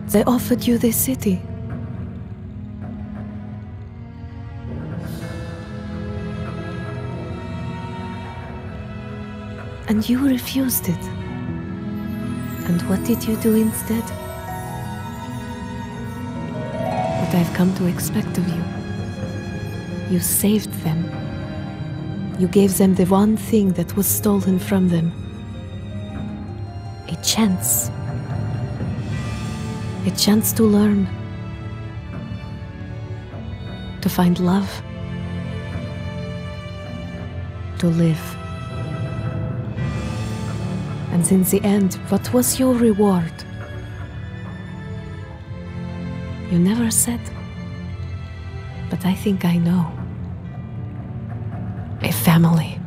They offered you this city. And you refused it. And what did you do instead? What I've come to expect of you. You saved them. You gave them the one thing that was stolen from them. A chance. A chance to learn. To find love. To live. And in the end, what was your reward? You never said. But I think I know. A family.